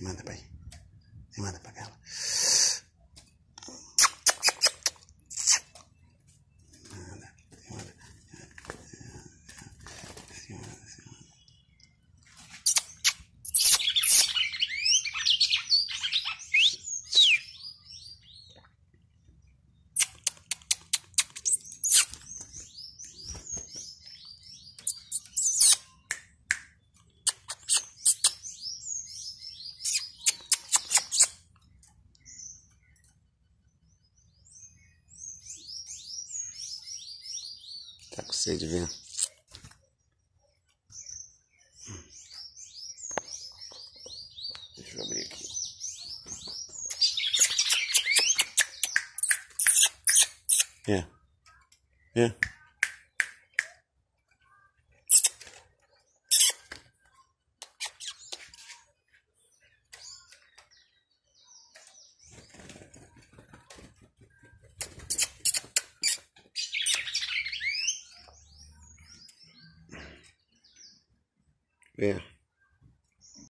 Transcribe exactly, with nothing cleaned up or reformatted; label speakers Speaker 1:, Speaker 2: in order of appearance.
Speaker 1: manda pra aí. Se manda pra ela. Manda, se manda. Se manda, se manda. Tá com sede, vem. Deixa eu abrir aqui. É. É. É.